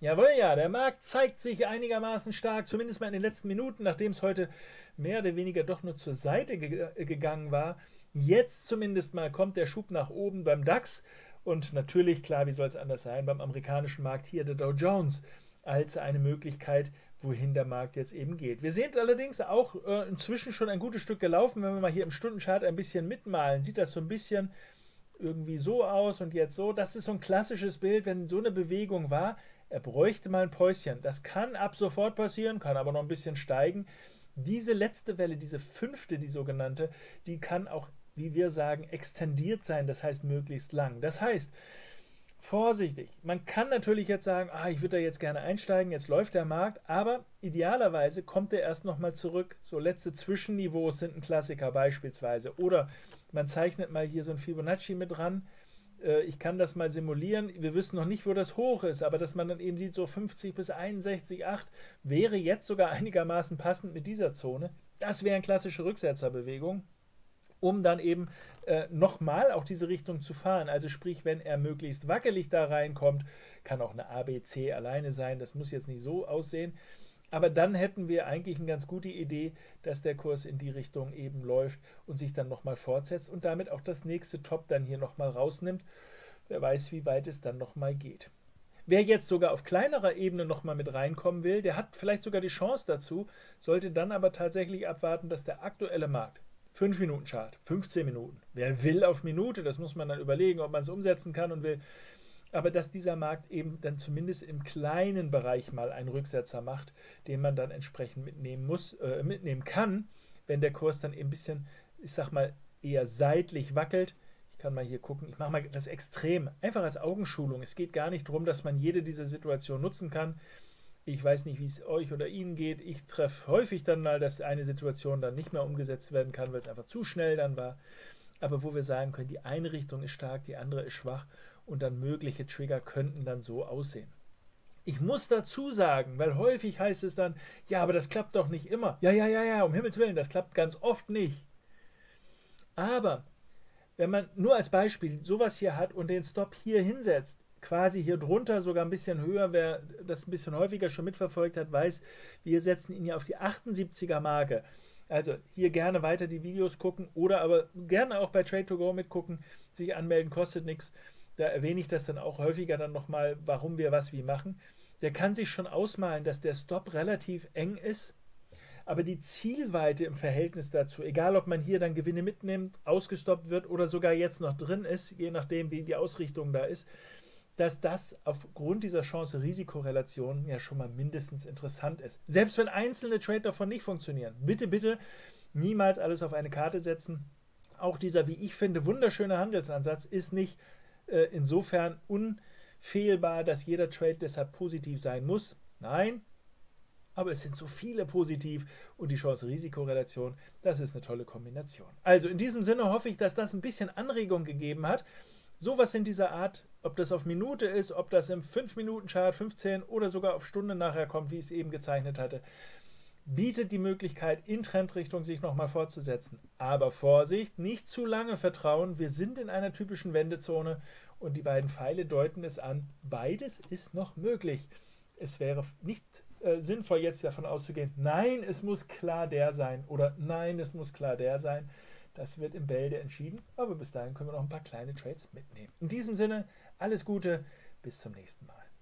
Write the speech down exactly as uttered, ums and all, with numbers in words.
Jawohl, ja, der Markt zeigt sich einigermaßen stark, zumindest mal in den letzten Minuten, nachdem es heute mehr oder weniger doch nur zur Seite ge gegangen war. Jetzt zumindest mal kommt der Schub nach oben beim DAX und natürlich, klar, wie soll es anders sein, beim amerikanischen Markt hier der Dow Jones als eine Möglichkeit, wohin der Markt jetzt eben geht. Wir sehen allerdings auch äh, inzwischen schon ein gutes Stück gelaufen. Wenn wir mal hier im Stundenchart ein bisschen mitmalen, sieht das so ein bisschen irgendwie so aus und jetzt so. Das ist so ein klassisches Bild, wenn so eine Bewegung war. Er bräuchte mal ein Päuschen. Das kann ab sofort passieren, kann aber noch ein bisschen steigen. Diese letzte Welle, diese fünfte, die sogenannte, die kann auch, wie wir sagen, extendiert sein, das heißt möglichst lang. Das heißt, vorsichtig. Man kann natürlich jetzt sagen, ah, ich würde da jetzt gerne einsteigen, jetzt läuft der Markt, aber idealerweise kommt er erst nochmal zurück. So letzte Zwischenniveaus sind ein Klassiker beispielsweise. Oder man zeichnet mal hier so ein Fibonacci mit dran. Ich kann das mal simulieren. Wir wissen noch nicht, wo das hoch ist, aber dass man dann eben sieht, so fünfzig bis einundsechzig Komma acht wäre jetzt sogar einigermaßen passend mit dieser Zone. Das wäre eine klassische Rücksetzerbewegung, um dann eben äh, nochmal auch diese Richtung zu fahren. Also sprich, wenn er möglichst wackelig da reinkommt, kann auch eine A B C alleine sein, das muss jetzt nicht so aussehen. Aber dann hätten wir eigentlich eine ganz gute Idee, dass der Kurs in die Richtung eben läuft und sich dann nochmal fortsetzt und damit auch das nächste Top dann hier nochmal rausnimmt. Wer weiß, wie weit es dann nochmal geht. Wer jetzt sogar auf kleinerer Ebene nochmal mit reinkommen will, der hat vielleicht sogar die Chance dazu, sollte dann aber tatsächlich abwarten, dass der aktuelle Markt, fünf Minuten Chart, fünfzehn Minuten, wer will auf Minute, das muss man dann überlegen, ob man es umsetzen kann und will, aber dass dieser Markt eben dann zumindest im kleinen Bereich mal einen Rücksetzer macht, den man dann entsprechend mitnehmen muss, äh, mitnehmen kann, wenn der Kurs dann eben ein bisschen, ich sag mal, eher seitlich wackelt. Ich kann mal hier gucken, ich mache mal das Extrem, einfach als Augenschulung. Es geht gar nicht darum, dass man jede dieser Situationen nutzen kann. Ich weiß nicht, wie es euch oder Ihnen geht. Ich treffe häufig dann mal, dass eine Situation dann nicht mehr umgesetzt werden kann, weil es einfach zu schnell dann war. Aber wo wir sagen können, die eine Richtung ist stark, die andere ist schwach und dann mögliche Trigger könnten dann so aussehen. Ich muss dazu sagen, weil häufig heißt es dann, ja, aber das klappt doch nicht immer. Ja, ja, ja, ja, um Himmels Willen, das klappt ganz oft nicht. Aber wenn man nur als Beispiel sowas hier hat und den Stop hier hinsetzt, quasi hier drunter, sogar ein bisschen höher, wer das ein bisschen häufiger schon mitverfolgt hat, weiß, wir setzen ihn ja auf die achtundsiebziger Marke. Also hier gerne weiter die Videos gucken oder aber gerne auch bei Trade to Go mitgucken, sich anmelden, kostet nichts. Da erwähne ich das dann auch häufiger dann nochmal, warum wir was wie machen. Der kann sich schon ausmalen, dass der Stop relativ eng ist, aber die Zielweite im Verhältnis dazu, egal ob man hier dann Gewinne mitnimmt, ausgestoppt wird oder sogar jetzt noch drin ist, je nachdem wie die Ausrichtung da ist, dass das aufgrund dieser Chance-Risiko-Relation ja schon mal mindestens interessant ist. Selbst wenn einzelne Trade davon nicht funktionieren. Bitte, bitte niemals alles auf eine Karte setzen. Auch dieser, wie ich finde, wunderschöne Handelsansatz ist nicht äh, insofern unfehlbar, dass jeder Trade deshalb positiv sein muss. Nein, aber es sind so viele positiv und die Chance-Risiko-Relation, das ist eine tolle Kombination. Also in diesem Sinne hoffe ich, dass das ein bisschen Anregung gegeben hat. Sowas in dieser Art, ob das auf Minute ist, ob das im fünf Minuten Chart, fünfzehn oder sogar auf Stunde nachher kommt, wie ich es eben gezeichnet hatte, bietet die Möglichkeit, in Trendrichtung sich nochmal fortzusetzen. Aber Vorsicht, nicht zu lange vertrauen, wir sind in einer typischen Wendezone und die beiden Pfeile deuten es an, beides ist noch möglich. Es wäre nicht äh, sinnvoll, jetzt davon auszugehen, nein, es muss klar der sein oder nein, es muss klar der sein. Das wird im Bälde entschieden, aber bis dahin können wir noch ein paar kleine Trades mitnehmen. In diesem Sinne, alles Gute, bis zum nächsten Mal.